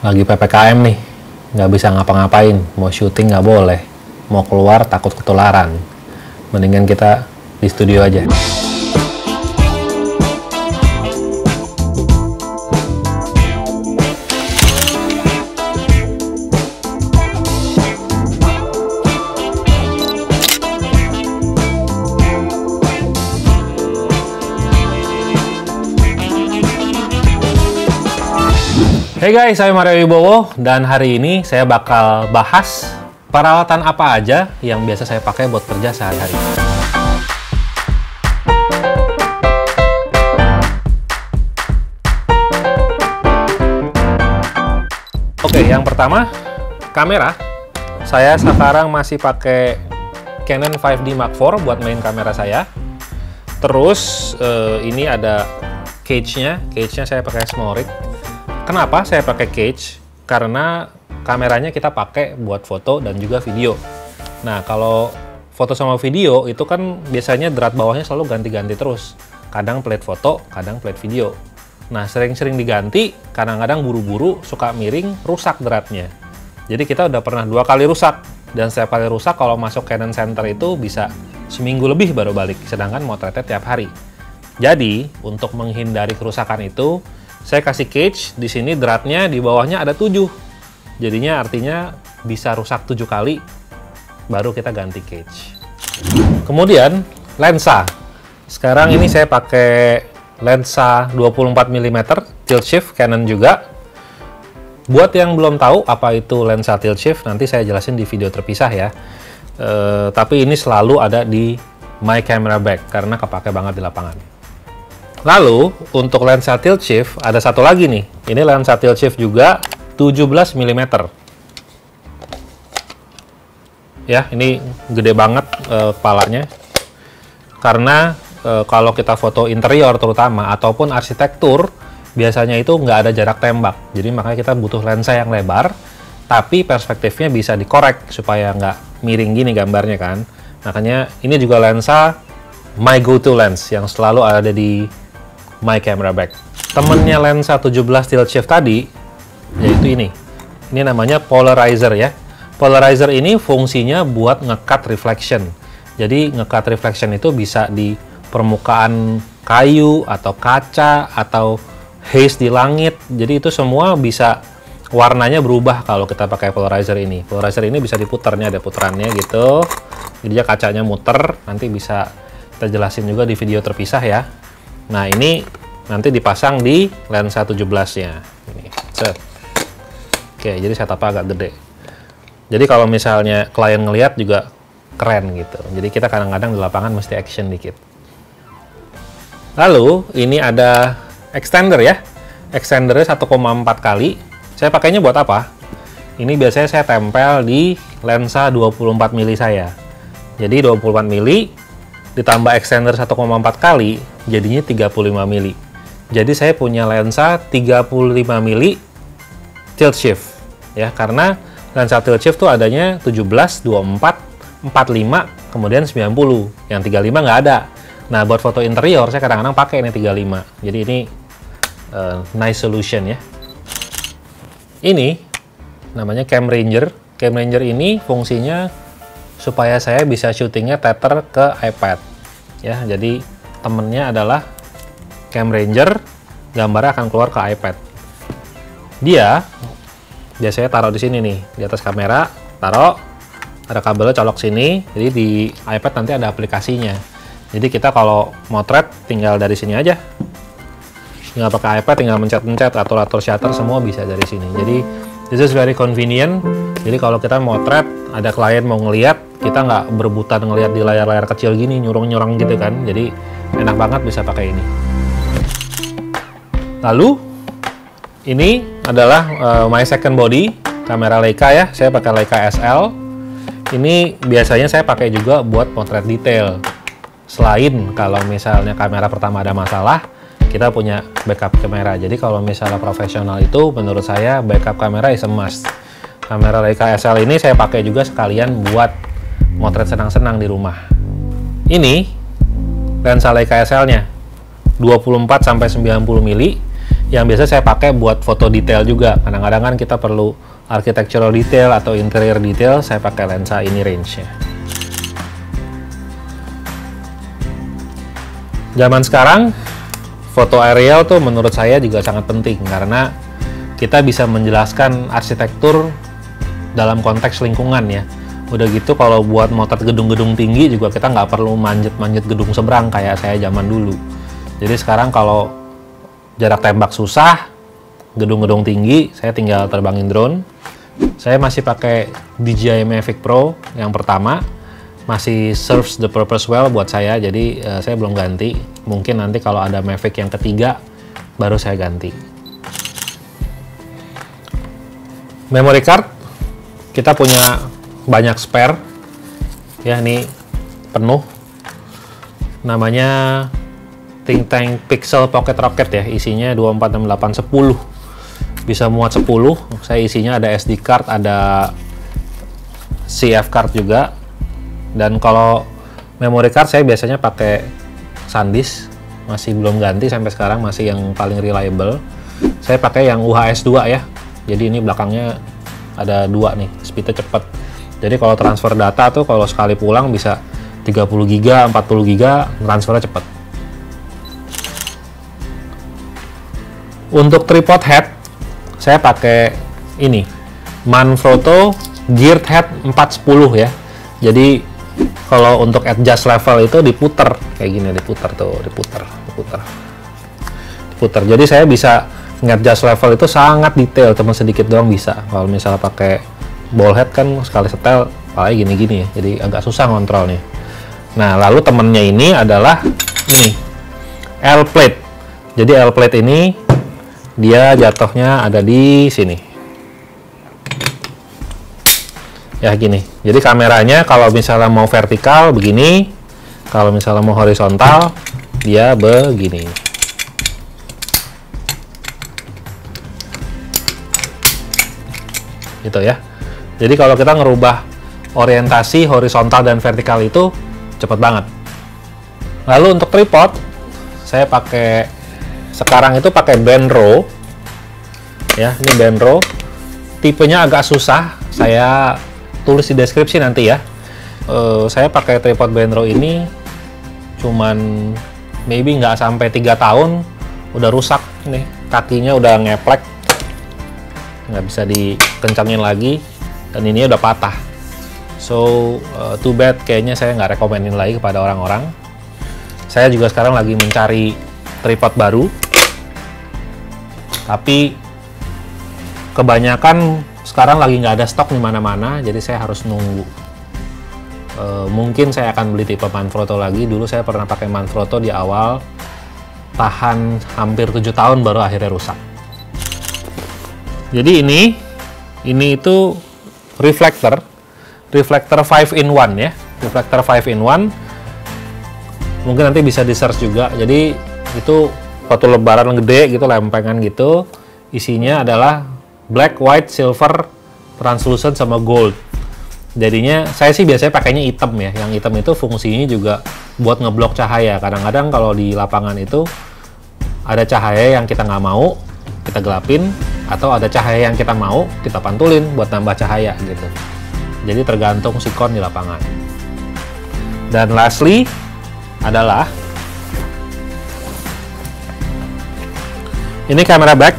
Lagi PPKM nih, nggak bisa ngapa-ngapain, mau syuting nggak boleh, mau keluar takut ketularan. Mendingan kita di studio aja. Hey guys, saya Mario Wibowo dan hari ini saya bakal bahas peralatan apa aja yang biasa saya pakai buat kerja sehari-hari. Oke, yang pertama kamera. Saya sekarang masih pakai Canon 5D Mark IV buat main kamera saya. Terus ini ada cage-nya saya pakai small rig. Kenapa saya pakai cage? Karena kameranya kita pakai buat foto dan juga video. Nah, kalau foto sama video itu kan biasanya drat bawahnya selalu ganti-ganti terus. Kadang plate foto, kadang plate video. Nah, sering-sering diganti, kadang-kadang buru-buru, suka miring, rusak dratnya. Jadi kita udah pernah 2 kali rusak. Dan setiap kali rusak kalau masuk Canon Center itu bisa seminggu lebih baru balik. Sedangkan motretnya tiap hari. Jadi, untuk menghindari kerusakan itu, saya kasih cage, di sini dratnya di bawahnya ada 7. Jadinya artinya bisa rusak 7 kali, baru kita ganti cage. Kemudian, lensa. Sekarang ini saya pakai lensa 24 mm tilt shift Canon juga. Buat yang belum tahu apa itu lensa tilt shift, nanti saya jelasin di video terpisah ya. Tapi ini selalu ada di my camera bag, karena kepake banget di lapangan. Lalu, untuk lensa tilt shift, ada satu lagi nih. Ini lensa tilt shift juga 17 mm. Ya, ini gede banget kepalanya. Karena kalau kita foto interior terutama, ataupun arsitektur, biasanya itu nggak ada jarak tembak. Jadi makanya kita butuh lensa yang lebar, tapi perspektifnya bisa dikorek supaya nggak miring gini gambarnya kan. Makanya ini juga lensa my go-to lens yang selalu ada di my camera bag. Temennya lensa 17 tilt shift tadi, yaitu ini. Ini namanya polarizer ya. Polarizer ini fungsinya buat nge-cut reflection. Jadi nge-cut reflection itu bisa di permukaan kayu, atau kaca, atau haze di langit. Jadi itu semua bisa warnanya berubah kalau kita pakai polarizer ini. Polarizer ini bisa diputar, nih ada putarannya gitu. Jadi dia kacanya muter, nanti bisa kita jelasin juga di video terpisah ya. Nah, ini nanti dipasang di lensa 17-nya. Ini, set. Oke, jadi setupnya agak gede. Jadi kalau misalnya klien ngelihat juga keren gitu. Jadi kita kadang-kadang di lapangan mesti action dikit. Lalu, ini ada extender ya. Extendernya 1,4 kali. Saya pakainya buat apa? Ini biasanya saya tempel di lensa 24 mili saya. Jadi 24 mili ditambah extender 1,4 kali, jadinya 35 mili. Jadi saya punya lensa 35 mili tilt shift. Ya, karena lensa tilt shift tuh adanya 17, 24, 45, kemudian 90. Yang 35 nggak ada. Nah, buat foto interior saya kadang-kadang pakai ini 35. Jadi ini nice solution ya. Ini namanya Cam Ranger. Cam Ranger ini fungsinya supaya saya bisa syutingnya tether ke iPad. Ya, jadi temennya adalah Cam Ranger, gambarnya akan keluar ke iPad. Dia biasanya taruh di sini nih, di atas kamera, taruh, ada kabelnya colok sini, jadi di iPad nanti ada aplikasinya. Jadi kita kalau motret tinggal dari sini aja. Tinggal pakai iPad, tinggal mencet-mencet, atur-atur shutter, semua bisa dari sini. Jadi this is very convenient. Jadi kalau kita motret, ada klien mau ngeliat, kita nggak berebutan ngeliat di layar-layar kecil gini, nyurung-nyurung gitu kan. Jadi enak banget bisa pakai ini. Lalu ini adalah my second body, kamera Leica ya. Saya pakai Leica SL. Ini biasanya saya pakai juga buat potret detail. Selain kalau misalnya kamera pertama ada masalah, kita punya backup kamera. Jadi kalau misalnya profesional itu, menurut saya backup kamera is a must. Kamera Leica SL ini saya pakai juga sekalian buat motret senang-senang di rumah. Ini lensa Leica SL-nya 24 sampai 90 mili. yang biasa saya pakai buat foto detail juga. Kadang-kadang kan kita perlu architectural detail atau interior detail, saya pakai lensa ini range-nya. Zaman sekarang, foto aerial tuh menurut saya juga sangat penting karena kita bisa menjelaskan arsitektur dalam konteks lingkungan ya. Udah gitu kalau buat motret gedung-gedung tinggi juga kita nggak perlu manjat-manjat gedung seberang kayak saya zaman dulu. Jadi sekarang kalau jarak tembak susah, gedung-gedung tinggi, saya tinggal terbangin drone. Saya masih pakai DJI Mavic Pro yang pertama, masih serves the purpose well buat saya, jadi saya belum ganti. Mungkin nanti kalau ada Mavic yang ketiga, baru saya ganti. Memory card, kita punya banyak spare ya, ini penuh, namanya Think Tank Pixel Pocket Rocket ya, isinya 246810, bisa muat 10. Saya isinya ada SD card, ada CF card juga, dan kalau memory card saya biasanya pakai SanDisk, masih belum ganti sampai sekarang, masih yang paling reliable. Saya pakai yang UHS 2 ya, jadi ini belakangnya ada 2 nih, speednya cepat. Jadi kalau transfer data tuh kalau sekali pulang bisa 30 GB, 40 GB, transfernya cepat. Untuk tripod head, saya pakai ini, Manfrotto Geared Head 410 ya. Jadi kalau untuk adjust level itu diputer kayak gini, diputer. Jadi saya bisa nge-adjust level itu sangat detail, cuma sedikit doang bisa. Kalau misalnya pakai ball head kan sekali setel apalagi gini-gini ya, jadi agak susah ngontrolnya. Nah, lalu temennya ini adalah ini L plate. Jadi L plate ini dia jatuhnya ada di sini ya, gini. Jadi kameranya kalau misalnya mau vertikal begini, kalau misalnya mau horizontal dia begini. Gitu ya. Jadi kalau kita ngerubah orientasi horizontal dan vertikal itu cepet banget. Lalu untuk tripod, saya pakai sekarang itu pakai Benro. Ya, ini Benro. Tipenya agak susah, saya tulis di deskripsi nanti ya. Saya pakai tripod Benro ini cuman maybe nggak sampai 3 tahun udah rusak nih, kakinya udah ngeplek, nggak bisa dikencangin lagi. Dan ini udah patah, so too bad, kayaknya saya nggak rekomenin lagi kepada orang-orang. Saya juga sekarang lagi mencari tripod baru, tapi kebanyakan sekarang lagi nggak ada stok di mana-mana, jadi saya harus nunggu. Mungkin saya akan beli tipe Manfrotto lagi. Dulu saya pernah pakai Manfrotto di awal, tahan hampir 7 tahun baru akhirnya rusak. Jadi ini itu reflector 5-in-1 ya, reflector 5-in-1. Mungkin nanti bisa di search juga. Jadi itu foto lebaran gede gitu, lempengan gitu, isinya adalah black, white, silver, translucent sama gold. Jadinya saya sih biasanya pakainya hitam ya, yang hitam itu fungsinya juga buat ngeblok cahaya. Kadang-kadang kalau di lapangan itu ada cahaya yang kita nggak mau, kita gelapin, atau ada cahaya yang kita mau, kita pantulin buat nambah cahaya gitu. Jadi tergantung sikon di lapangan. Dan lastly adalah ini kamera back.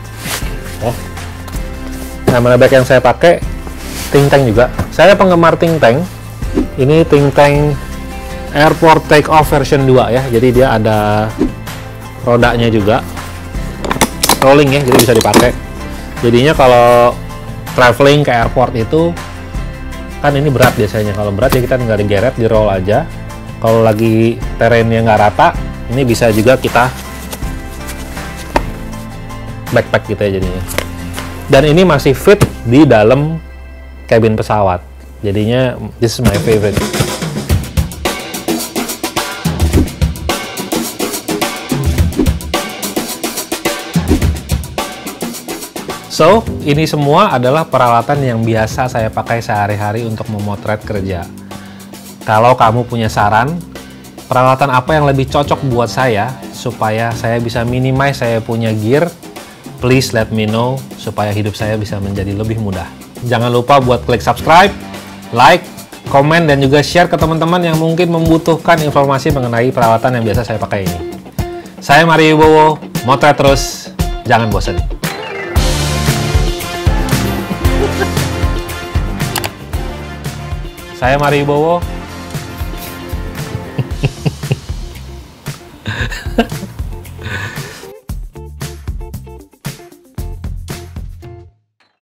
Kamera back yang saya pakai Think Tank juga. Saya penggemar Think Tank. Ini Think Tank Airport Takeoff version 2 ya. Jadi dia ada rodanya juga, rolling ya, jadi bisa dipakai. Jadinya kalau traveling ke airport itu kan ini berat biasanya. Kalau berat ya kita tinggal digeret, di roll aja. Kalau lagi terennya nggak rata, ini bisa juga kita backpack gitu ya jadinya. Dan ini masih fit di dalam kabin pesawat. Jadinya this is my favorite. So, ini semua adalah peralatan yang biasa saya pakai sehari-hari untuk memotret kerja. Kalau kamu punya saran, peralatan apa yang lebih cocok buat saya, supaya saya bisa minimize saya punya gear, Please let me know supaya hidup saya bisa menjadi lebih mudah. Jangan lupa buat klik subscribe, like, komen, dan juga share ke teman-teman yang mungkin membutuhkan informasi mengenai perawatan yang biasa saya pakai ini. Saya Mario Wibowo, motret terus, jangan bosan. Saya Mario Wibowo.